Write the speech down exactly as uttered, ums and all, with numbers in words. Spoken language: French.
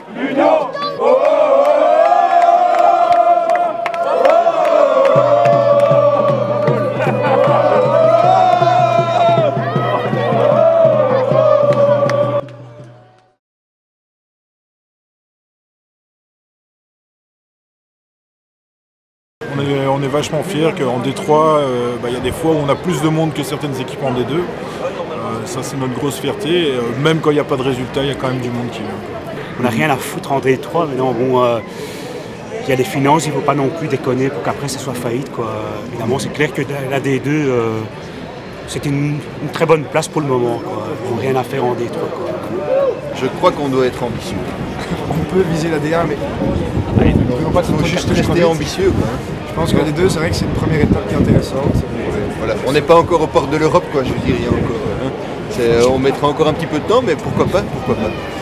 L'union. On est, on est vachement fiers qu'en D trois, euh, bah, y a des fois où on a plus de monde que certaines équipes en D deux. Euh, ça c'est notre grosse fierté. Et, euh, même quand il n'y a pas de résultat, il y a quand même du monde qui vient. On n'a rien à foutre en D trois, mais non, bon, il euh, y a des finances, il ne faut pas non plus déconner pour qu'après ça soit faillite, quoi. Évidemment, c'est clair que la D deux, euh, c'est une, une très bonne place pour le moment, quoi. Ils n'ont rien à faire en D trois, quoi. Je crois qu'on doit être ambitieux. On peut viser la D un, mais il faut juste rester ambitieux, quoi. Je pense que la D deux, c'est vrai que c'est une première étape qui est intéressante. Voilà. On n'est pas encore aux portes de l'Europe, quoi, je veux dire, il y a encore, hein. On mettra encore un petit peu de temps, mais pourquoi pas, pourquoi pas.